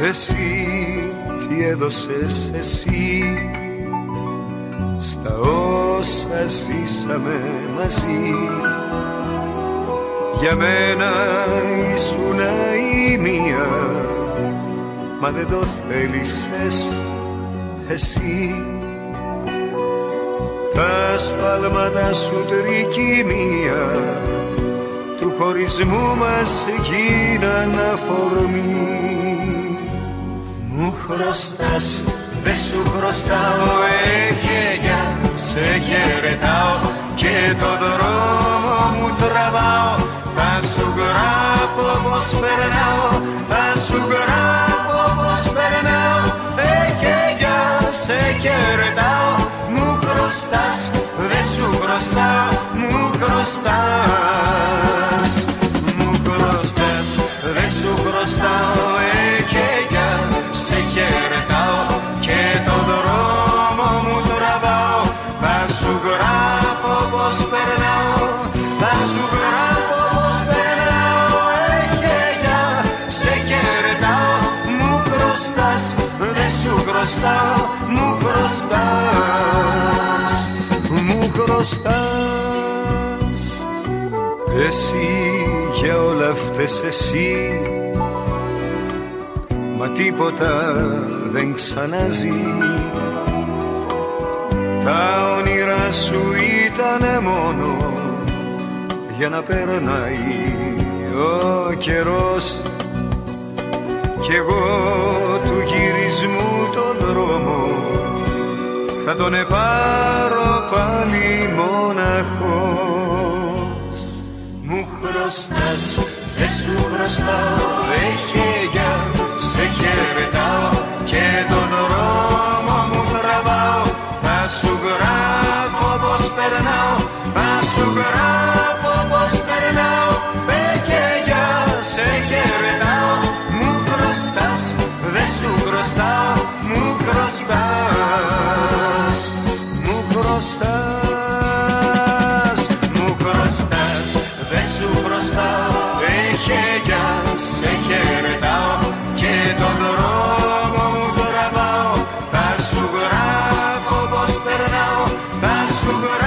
Εσύ τι έδωσες εσύ στα όσα ζήσαμε μαζί. Για μένα ήσουνα η μία, μα δεν το θέλησες εσύ. Τα σφάλματα σου τρικυμία του χωρισμού μας γίναν αφορμή. Μου χρωστάς, δε σου χρωστάω, γεια, σε χαιρετάω και το δρόμο μου τραβάω. Θα σου γράφω πως περνάω, θα σου γράφω πως περνάω. Γεια, σε χαιρετάω, μου χρωστάς, δε σου χρωστάω, μου χρωστάς. Μου χρωστάς, δε σου χρωστάω, γεια, σε χαιρετάω και το δρόμο μου τραβάω. Θα σου γράφω πως περνάω, θα σου γράφω πως περνάω. Γεια, σε χαιρετάω, μου χρωστάς, δε σου χρωστάω, μου χρωστάς. Μου χρωστάς. Εσύ για όλα αυτές εσύ, μα τίποτα δεν ξαναζεί. Τα όνειρά σου ήτανε μόνο για να περνάει ο καιρός, κι εγώ του γυρισμού τον δρόμο θα τον επάρω πάλι μοναχός. Μου χρωστάς, δε σου χρωστάω, γεια, σε χαιρετάω και τον δρόμο μου τραβάω. Θα σου γράφω πως περνάω, θα σου γράφω πως περνάω. Γεια, σε χαιρετάω, μου χρωστάς, δε σου χρωστάω, μου χρωστάς. Μου χρωστάς, μου χρωστάς, δε σου χρωστάω. Γεια, σε χαιρετάω και τον δρόμο μου τραβάω. Θα σου γράφω πως περνάω, θα σου γράφω